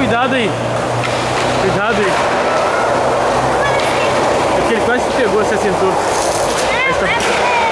cuidado aí. Cuidado aí. É que ele quase te pegou, se acertou. Aí tá...